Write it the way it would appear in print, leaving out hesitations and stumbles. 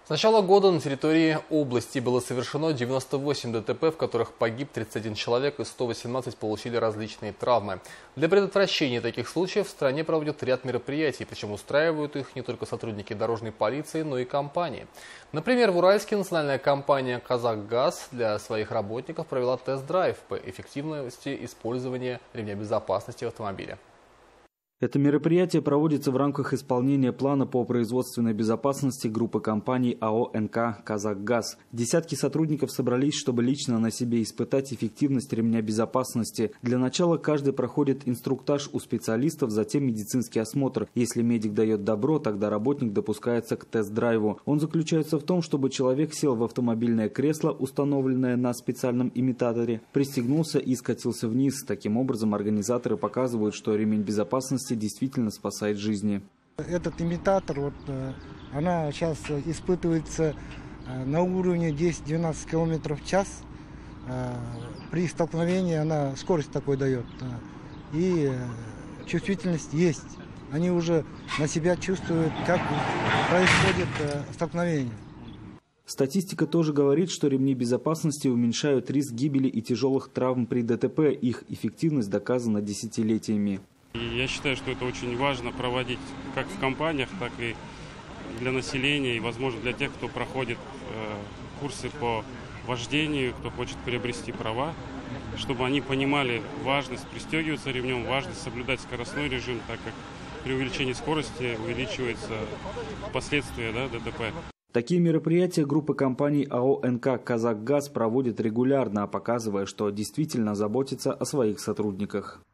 С начала года на территории области было совершено 98 ДТП, в которых погиб 31 человек и 118 получили различные травмы. Для предотвращения таких случаев в стране проводят ряд мероприятий, причем устраивают их не только сотрудники дорожной полиции, но и компании. Например, в Уральске национальная компания «Казахгаз» для своих работников провела тест-драйв по эффективности использования ремня безопасности в автомобиле. Это мероприятие проводится в рамках исполнения плана по производственной безопасности группы компаний АО «НК Казахгаз». Десятки сотрудников собрались, чтобы лично на себе испытать эффективность ремня безопасности. Для начала каждый проходит инструктаж у специалистов, затем медицинский осмотр. Если медик дает добро, тогда работник допускается к тест-драйву. Он заключается в том, чтобы человек сел в автомобильное кресло, установленное на специальном имитаторе, пристегнулся и скатился вниз. Таким образом, организаторы показывают, что ремень безопасности действительно спасает жизни. Этот имитатор, она сейчас испытывается на уровне 10-12 км в час. При столкновении она скорость такой дает. И чувствительность есть. Они уже на себя чувствуют, как происходит столкновение. Статистика тоже говорит, что ремни безопасности уменьшают риск гибели и тяжелых травм при ДТП. Их эффективность доказана десятилетиями. Я считаю, что это очень важно проводить как в компаниях, так и для населения, и, возможно, для тех, кто проходит курсы по вождению, кто хочет приобрести права, чтобы они понимали важность пристегиваться ремнем, важность соблюдать скоростной режим, так как при увеличении скорости увеличивается последствия ДТП. Такие мероприятия группа компаний АО «НК Казахгаз» проводит регулярно, показывая, что действительно заботится о своих сотрудниках.